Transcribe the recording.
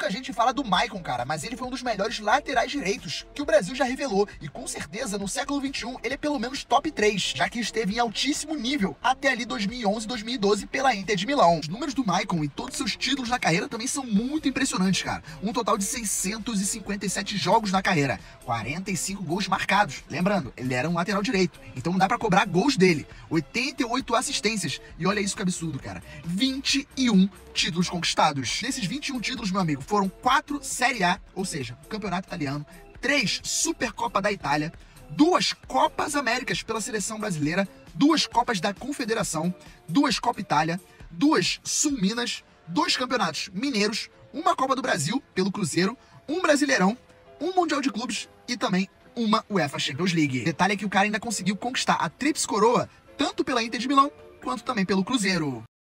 Pouca gente fala do Maicon, cara, mas ele foi um dos melhores laterais direitos que o Brasil já revelou. E com certeza, no século XXI, ele é pelo menos top 3, já que esteve em altíssimo nível até ali 2011, 2012 pela Inter de Milão. Os números do Maicon e todos seus títulos na carreira também são muito impressionantes, cara. Um total de 657 jogos na carreira, 45 gols marcados. Lembrando, ele era um lateral direito, então não dá pra cobrar gols dele. 88 assistências. E olha isso que absurdo, cara. 21 títulos conquistados. Desses 21 títulos, meu amigo, foram 4 Série A, ou seja, Campeonato Italiano, 3 Supercopa da Itália, 2 Copas Américas pela seleção brasileira, 2 Copas da Confederação, 2 Copa Itália, 2 Sul Minas, 2 Campeonatos Mineiros, uma Copa do Brasil pelo Cruzeiro, um Brasileirão, um Mundial de Clubes e também uma UEFA Champions League. Detalhe é que o cara ainda conseguiu conquistar a Tríplice Coroa tanto pela Inter de Milão quanto também pelo Cruzeiro.